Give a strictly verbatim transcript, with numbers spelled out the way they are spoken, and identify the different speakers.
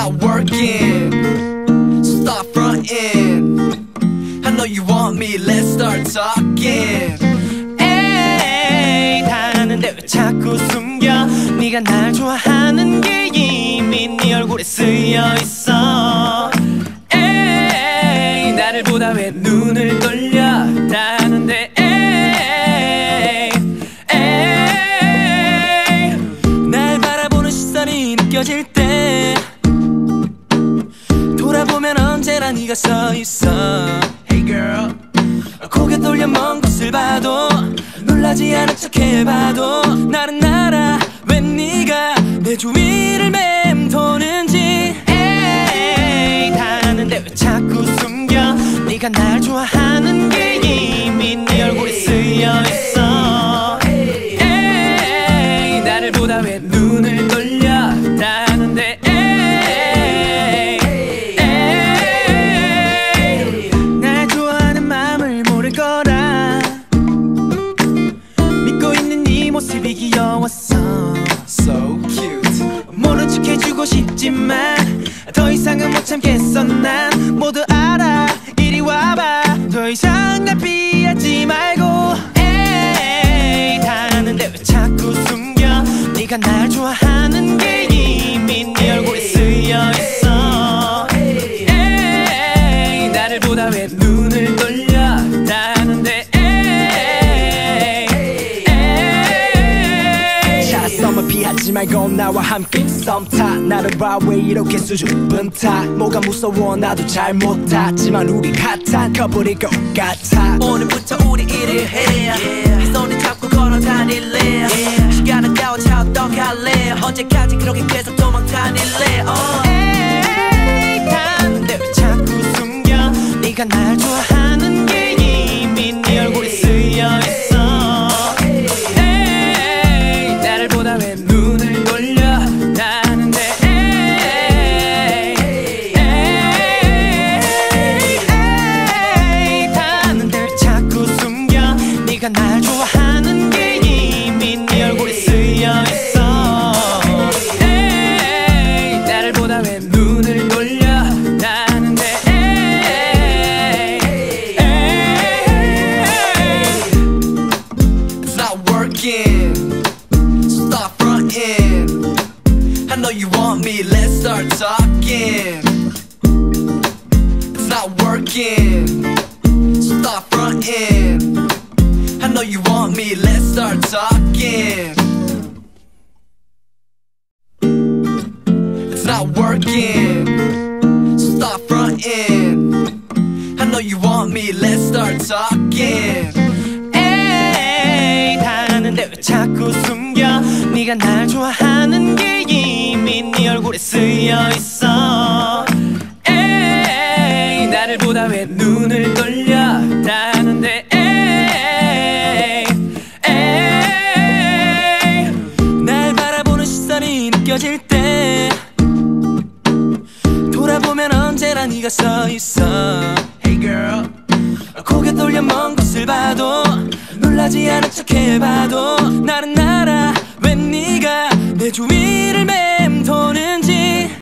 Speaker 1: not working, so stop fronting. I know you want me, let's start talking.
Speaker 2: 에이 다 아는데 왜 자꾸 숨겨. 네가 날 좋아하는 게 이미 네 얼굴에 쓰여있어. 에이 나를 보다 왜 눈을 돌려. 다 아는데 에이 에이 날 바라보는 시선이 느껴질 때 돌아보면 언제나 네가 서있어.
Speaker 1: Hey girl,
Speaker 2: 고개 돌려 먼 곳을 봐도 놀라지 않은 척 해봐도 나는 알아 왜 네가 내 주위를 맴도는지. 에이 다 아는데 왜 자꾸 숨겨. 네가 날 좋아하는 게 이미 네 얼굴에 쓰여있어. 에이 나를 보다 왜 눈을 돌려. 다 아는데 에이 에이 날 좋아하는 마음을 모를 거라 믿고 있는 네 모습이 귀여웠어.
Speaker 1: so cute.
Speaker 2: 모른 척 해주고 싶지만 더 이상은 못 참겠어. 난 모두 알아. 이리 와봐. 더 이상 날 피하지 말고. 에이 다 아는데 왜 자꾸 숨겨. 네가 날 좋아하는 게 이미 네 얼굴에 쓰여있어. 에이 나를 보다 왜 눈을 돌려. 다 아는데
Speaker 3: 썸을 피하지 말고 나와 함께 썸 타. 나를 봐 왜 이렇게 수줍은 타. 뭐가 무서워 나도 잘 못하지만 우리 핫한 커플일 것 같아.
Speaker 1: 오늘부터 우리 일을 해. 네 손을 잡고 걸어 다닐래. yeah. 시간은 따윈차 어떡할래. 언제까지 그렇게 계속 도망다닐래. uh.
Speaker 2: 에이 다 아는데 왜 자꾸 숨겨. 네가 날 좋아하는 게 이미 네 얼굴에 쓰여있어. 에이 나를 보다 왜 눈을 돌려. 다 아는데 에이 에이 에이 다 아는데 왜 자꾸 숨겨. 네가 날 좋아하는 게 이미 네 얼굴에 쓰여있어. 에이 나를 보다 왜 눈을 돌려. 다 아는데 에이 에이
Speaker 1: It's not working, so stop fronting. I know you want me, let's start talking. It's not working, so stop fronting. I know you want me, let's start talking. It's not working, so stop fronting. I know you want me, let's start talking.
Speaker 2: 에이 다 아는데 왜 자꾸 숨겨. 네가 날 좋아하는 게 이미 네 얼굴에 쓰여있어. 에이 나를 보다 왜 눈을 돌려. 다 아는데 에이 에이 날 바라보는 시선이 느껴질 때 돌아보면 언제나 네가 서있어.
Speaker 1: Hey girl,
Speaker 2: 고개 돌려 먼 곳을 봐도 놀라지 않은 척 해봐도 나는 알아 왜 네가 내 주위를 맴도는지.